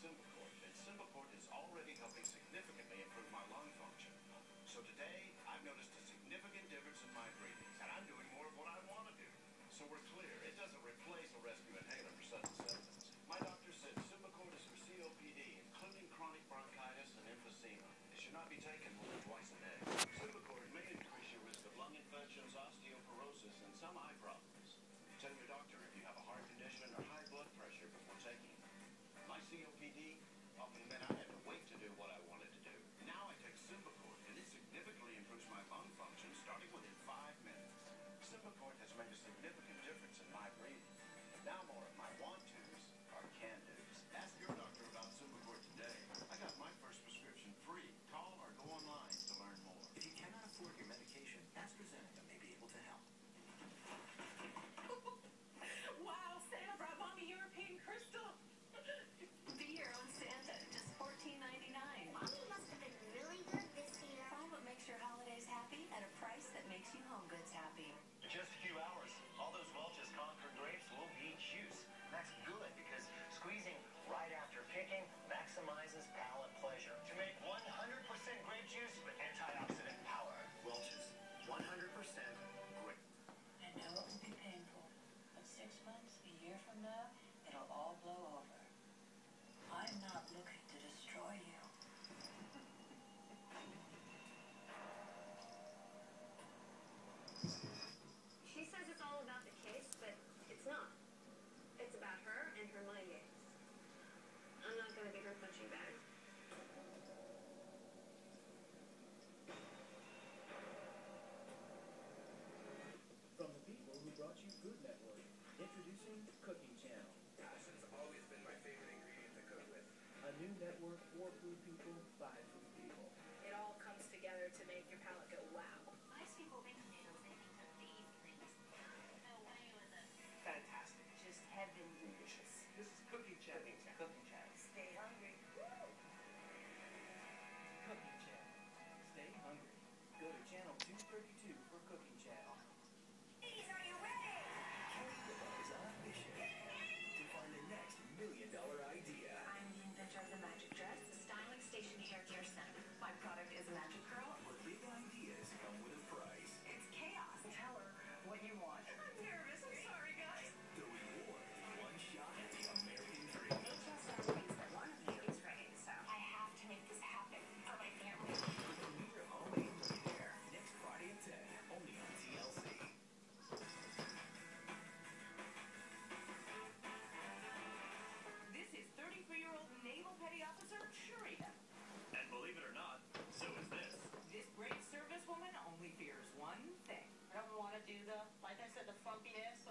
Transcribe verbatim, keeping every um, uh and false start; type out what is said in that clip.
Symbicort, and Symbicort is already helping significantly improve my lung function. So today, I've noticed a significant difference in my breathing, and I'm doing more of what I want to do. So we're clear, it doesn't replace a rescue inhaler for sudden symptoms. My doctor said Symbicort is for C O P D, including chronic bronchitis and emphysema. It should not be taken more than twice a day. Symbicort may increase your risk of lung infections, osteoporosis, and some eye problems. Tell your doctor if you have a heart condition or high blood pressure before taking it. My C O P D often meant I had to wait to do what I wanted to do. Now I take Symbicort, and it significantly improves my lung function starting within five minutes. Symbicort has made a significant difference in my breathing. Now more of my want-tos are can-dos. Ask your doctor about Symbicort today. I got my first prescription free. Call or go online to learn more. If you cannot afford your medication, AstraZeneca may be able to help. Wow, Santa brought Mommy European crystal. Be your own Santa, just fourteen ninety-nine. Mommy must have been really good this year. Find what makes your holidays happy at a price that makes you home goods happy. In just a few hours, all those Welch's Concord grapes will be juice. That's good because squeezing right after picking maximizes palate pleasure. To make one hundred percent grape juice with antioxidant power. Welch's, one hundred percent grape. I know it will be painful, but six months, a year from now, it'll all blow over. I'm not looking to destroy you. She says it's all about the case, but it's not. It's about her and her money games. I'm not going to be her punching bag. From the people who brought you Food Network, introducing Cooking Channel. This has always been my favorite ingredient to cook with. A new network for food people by food people. It all comes together to make your palate go wow. Nice people make noodles. They make them these things. No way with it. Fantastic. Just heaven. Delicious. This is Cooking Channel. Cooking channel. Stay hungry. Cooking Channel. Stay hungry. Go to channel two thirty-two for Cooking Channel. Ladies, are you ready? Kelly is on a mission to find the next million dollar idea. I'm the inventor of the magic dress, the Styling Station Hair Care Center. My product is a magic curl. But big ideas come with a price. It's chaos. Tell her what you want. I'm nervous. I'm sorry, guys. The reward, one shot at the American dream. H S R thinks that one of me is ready, so I have to make this happen for my family. The premiere of Homemade Millionaire, next Friday at ten, only on T L C. This is thirty-three-year-old Naval Petty Officer Sharita. And believe it or not, so is this. This great servicewoman only fears one thing. I don't want to do the, like I said, the frumpiness